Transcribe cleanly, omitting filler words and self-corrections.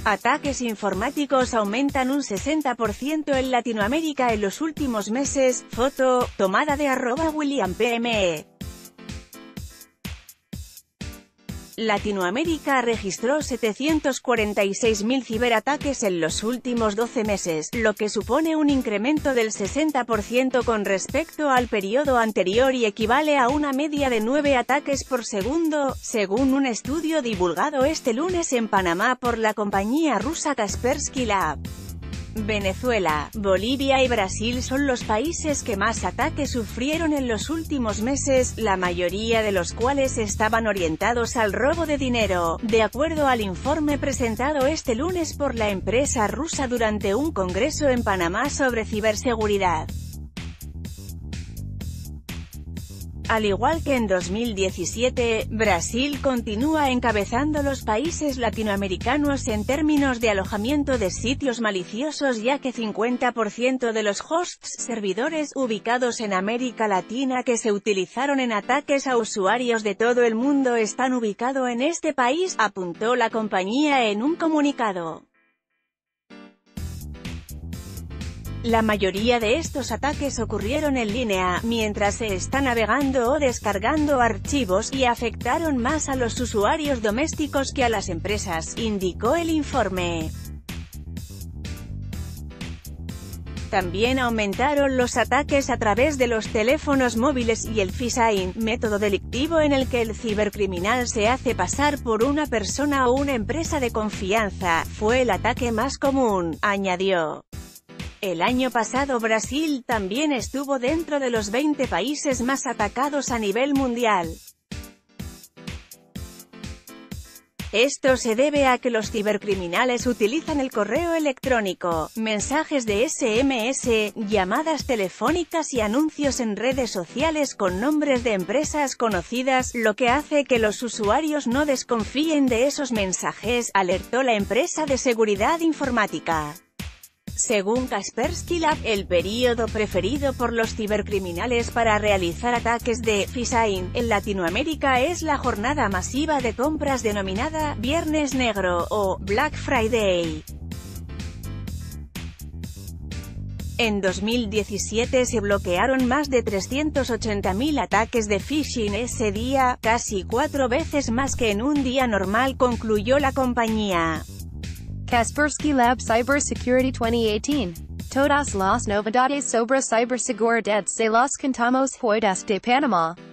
Ataques informáticos aumentan un 60% en Latinoamérica en los últimos meses. Foto, tomada de @WilliamPME. Latinoamérica registró 746.000 ciberataques en los últimos 12 meses, lo que supone un incremento del 60% con respecto al periodo anterior y equivale a una media de 9 ataques por segundo, según un estudio divulgado este lunes en Panamá por la compañía rusa Kaspersky Lab. Venezuela, Bolivia y Brasil son los países que más ataques sufrieron en los últimos meses, la mayoría de los cuales estaban orientados al robo de dinero, de acuerdo al informe presentado este lunes por la empresa rusa durante un congreso en Panamá sobre ciberseguridad. Al igual que en 2017, Brasil continúa encabezando los países latinoamericanos en términos de alojamiento de sitios maliciosos, ya que 50% de los hosts servidores ubicados en América Latina que se utilizaron en ataques a usuarios de todo el mundo están ubicados en este país, apuntó la compañía en un comunicado. La mayoría de estos ataques ocurrieron en línea, mientras se está navegando o descargando archivos, y afectaron más a los usuarios domésticos que a las empresas, indicó el informe. También aumentaron los ataques a través de los teléfonos móviles y el phishing, método delictivo en el que el cibercriminal se hace pasar por una persona o una empresa de confianza, fue el ataque más común, añadió. El año pasado Brasil también estuvo dentro de los 20 países más atacados a nivel mundial. Esto se debe a que los cibercriminales utilizan el correo electrónico, mensajes de SMS, llamadas telefónicas y anuncios en redes sociales con nombres de empresas conocidas, lo que hace que los usuarios no desconfíen de esos mensajes, alertó la empresa de seguridad informática. Según Kaspersky Lab, el período preferido por los cibercriminales para realizar ataques de phishing en Latinoamérica es la jornada masiva de compras denominada Viernes Negro o Black Friday. En 2017 se bloquearon más de 380.000 ataques de phishing ese día, casi 4 veces más que en un día normal, concluyó la compañía. Kaspersky Lab Cybersecurity 2018. Todas las novedades sobre ciberseguridad se las contamos hoy desde Panamá.